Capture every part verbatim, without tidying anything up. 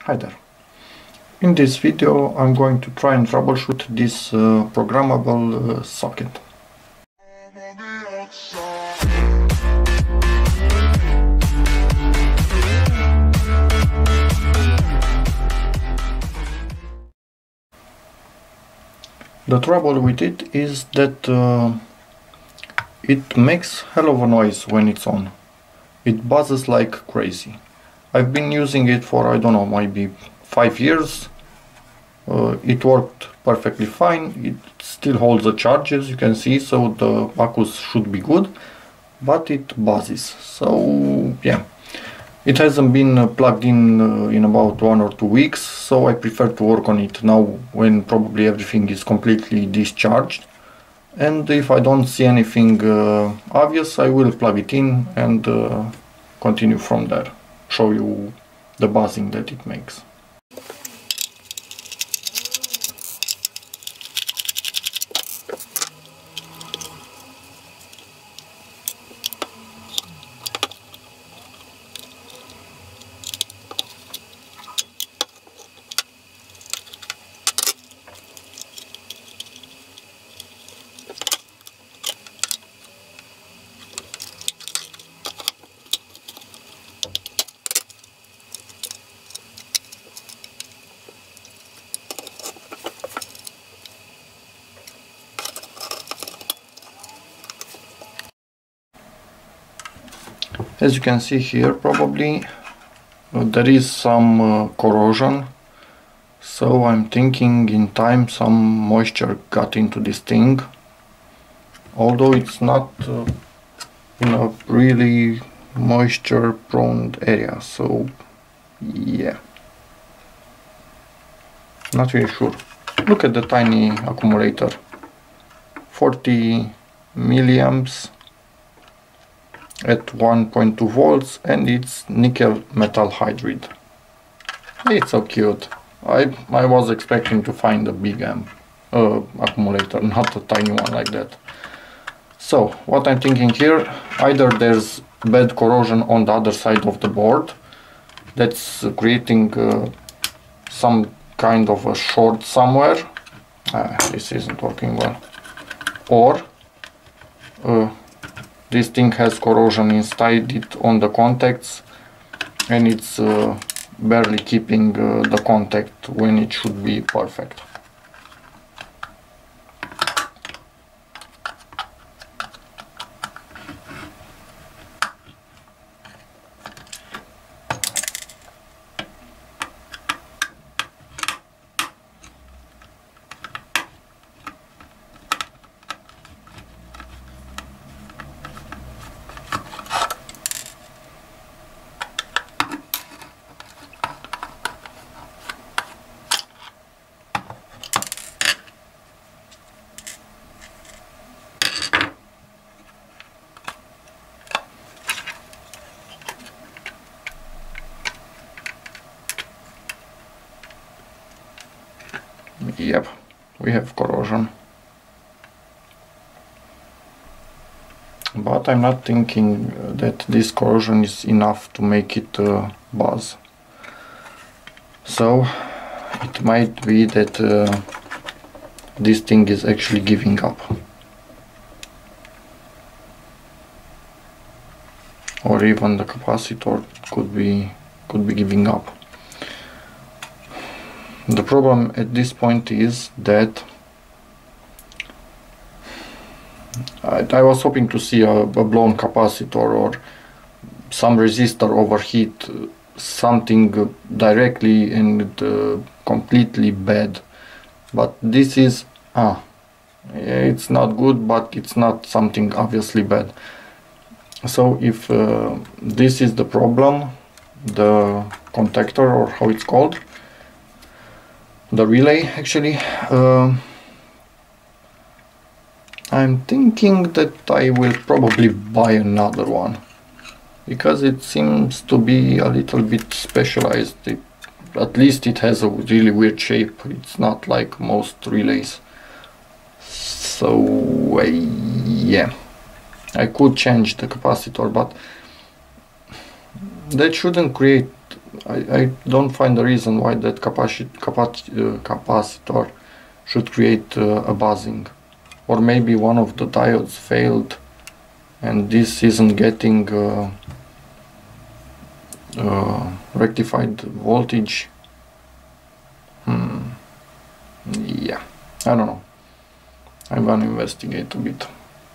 Hi there. In this video I'm going to try and troubleshoot this uh, programmable uh, socket. The trouble with it is that uh, it makes hell of a noise when it's on. It buzzes like crazy. I've been using it for, I don't know, maybe five years. Uh, it worked perfectly fine. It still holds the charge, as you can see, so the accus should be good, but it buzzes. So yeah, it hasn't been uh, plugged in uh, in about one or two weeks, so I prefer to work on it now when probably everything is completely discharged. And if I don't see anything uh, obvious, I will plug it in and uh, continue from there. Show you the buzzing that it makes. As you can see here, probably uh, there is some uh, corrosion, so I'm thinking in time some moisture got into this thing, although it's not uh, in a really moisture prone area, so yeah, not really sure. Look at the tiny accumulator, forty milliamps at one point two volts, and it's nickel metal hydride. It's so cute. I, I was expecting to find a big amp uh, accumulator, not a tiny one like that. So what I'm thinking here, either there's bad corrosion on the other side of the board that's creating uh, some kind of a short somewhere. Ah, this isn't working well. Or uh, this thing has corrosion inside it on the contacts, and it's uh, barely keeping uh, the contact when it should be perfect. Yep, we have corrosion, but I'm not thinking that this corrosion is enough to make it uh, buzz. So it might be that uh, this thing is actually giving up, or even the capacitor could be could be giving up. The problem at this point is that I, I was hoping to see a, a blown capacitor or some resistor overheat, something directly and uh, completely bad, but this is ah it's not good, but it's not something obviously bad. So if uh, this is the problem, the contactor, or how it's called, the relay actually, uh, I'm thinking that I will probably buy another one, because it seems to be a little bit specialized. It, at least it has a really weird shape. It's not like most relays. So uh, yeah, I could change the capacitor, but that shouldn't create I, I don't find a reason why that capaci capac uh, capacitor should create uh, a buzzing. Or maybe one of the diodes failed and this isn't getting uh, uh, rectified voltage. Hmm. Yeah, I don't know. I'm gonna investigate a bit.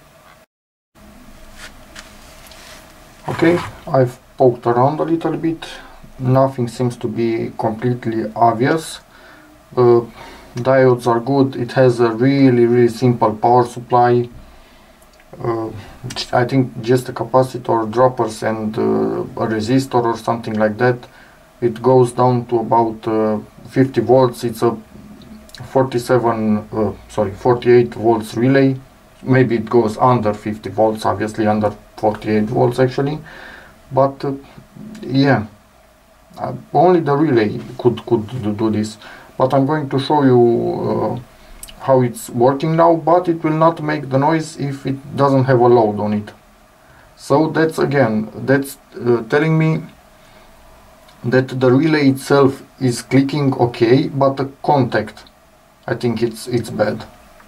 Okay, I've poked around a little bit. Nothing seems to be completely obvious. Uh, diodes are good. It has a really really simple power supply. Uh, I think just a capacitor, droppers and uh, a resistor or something like that. It goes down to about uh, fifty volts. It's a forty-seven, uh, sorry, forty-eight volts relay. Maybe it goes under fifty volts, obviously under forty-eight volts actually. But uh, yeah, uh, only the relay could could do this. But I'm going to show you uh, how it's working now, but it will not make the noise if it doesn't have a load on it. So that's again, that's uh, telling me that the relay itself is clicking okay, but the contact, I think it's it's bad.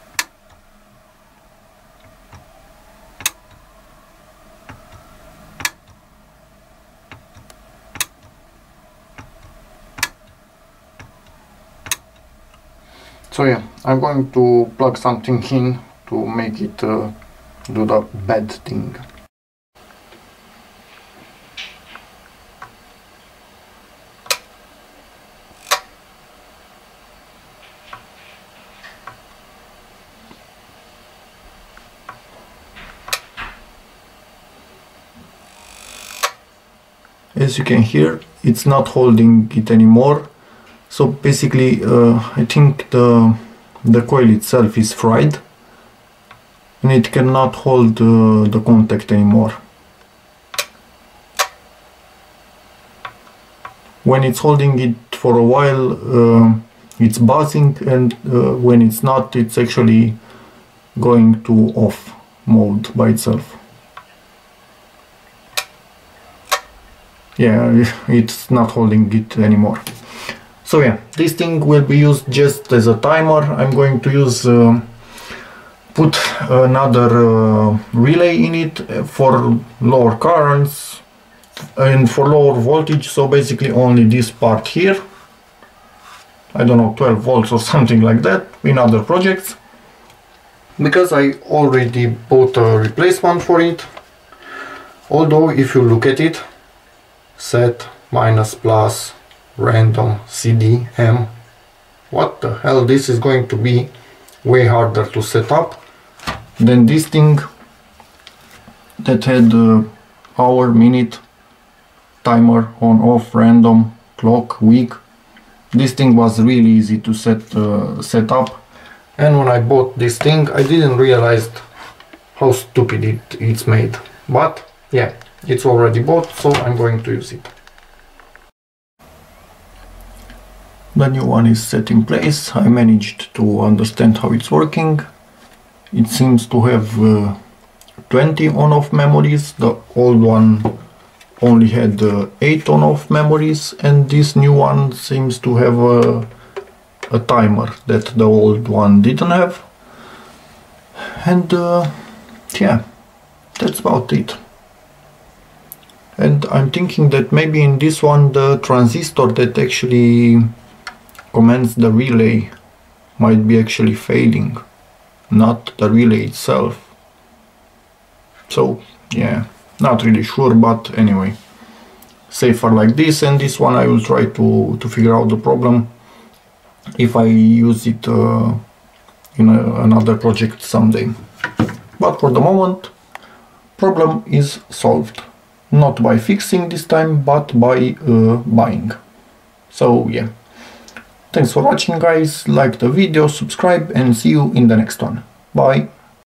So yeah, I'm going to plug something in to make it uh, do the bad thing. As you can hear, it's not holding it anymore. So basically, uh, I think the the coil itself is fried, and it cannot hold uh, the contact anymore. When it's holding it for a while, uh, it's buzzing, and uh, when it's not, it's actually going to off mode by itself. Yeah, it's not holding it anymore. So yeah, this thing will be used just as a timer. I'm going to use uh, put another uh, relay in it for lower currents and for lower voltage. So basically only this part here, I don't know, twelve volts or something like that in other projects, because I already bought a replacement for it. Although if you look at it, set minus plus random C D M, what the hell, this is going to be way harder to set up than this thing that had uh, hour, minute, timer, on, off, random, clock, week. This thing was really easy to set, uh, set up, and when I bought this thing I didn't realize how stupid it, it's made. But yeah, it's already bought, so I'm going to use it. The new one is set in place. I managed to understand how it's working. It seems to have uh, twenty on-off memories. The old one only had uh, eight on-off memories, and this new one seems to have a, a timer that the old one didn't have. And uh, yeah, that's about it. And I'm thinking that maybe in this one the transistor that actually commands the relay might be actually failing, not the relay itself. So yeah, not really sure, but anyway, safer like this. And this one I will try to, to figure out the problem if I use it uh, in a, another project someday. But for the moment, problem is solved. Not by fixing this time, but by uh, buying. So yeah. Thanks for watching guys, like the video, subscribe, and see you in the next one. Bye!